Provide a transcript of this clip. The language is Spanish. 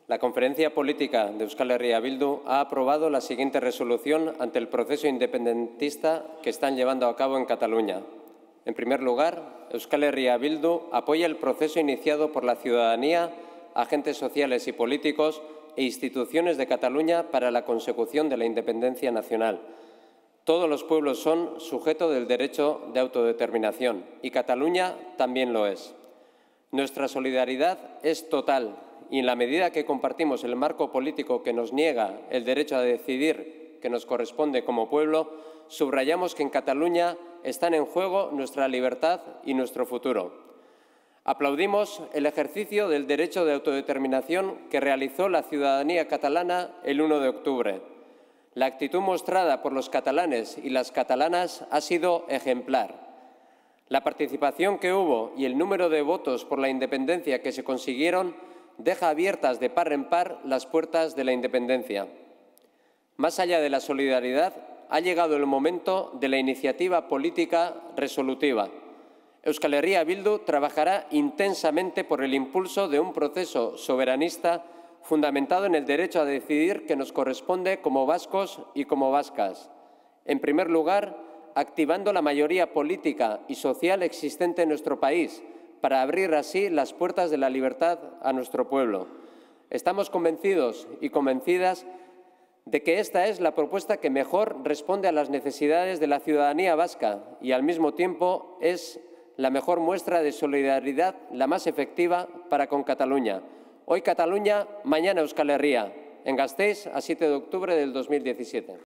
La Conferencia Política de Euskal Herria Bildu ha aprobado la siguiente resolución ante el proceso independentista que están llevando a cabo en Cataluña. En primer lugar, Euskal Herria Bildu apoya el proceso iniciado por la ciudadanía, agentes sociales y políticos e instituciones de Cataluña para la consecución de la independencia nacional. Todos los pueblos son sujetos del derecho de autodeterminación y Cataluña también lo es. Nuestra solidaridad es total y en la medida que compartimos el marco político que nos niega el derecho a decidir que nos corresponde como pueblo, subrayamos que en Cataluña están en juego nuestra libertad y nuestro futuro. Aplaudimos el ejercicio del derecho de autodeterminación que realizó la ciudadanía catalana el 1 de octubre. La actitud mostrada por los catalanes y las catalanas ha sido ejemplar. La participación que hubo y el número de votos por la independencia que se consiguieron deja abiertas de par en par las puertas de la independencia. Más allá de la solidaridad, ha llegado el momento de la iniciativa política resolutiva. Euskal Herria Bildu trabajará intensamente por el impulso de un proceso soberanista fundamentado en el derecho a decidir que nos corresponde como vascos y como vascas. En primer lugar, activando la mayoría política y social existente en nuestro país, para abrir así las puertas de la libertad a nuestro pueblo. Estamos convencidos y convencidas de que esta es la propuesta que mejor responde a las necesidades de la ciudadanía vasca y al mismo tiempo es la mejor muestra de solidaridad, la más efectiva para con Cataluña. Hoy Cataluña, mañana Euskal Herria. En Gasteiz, a 7 de octubre del 2017.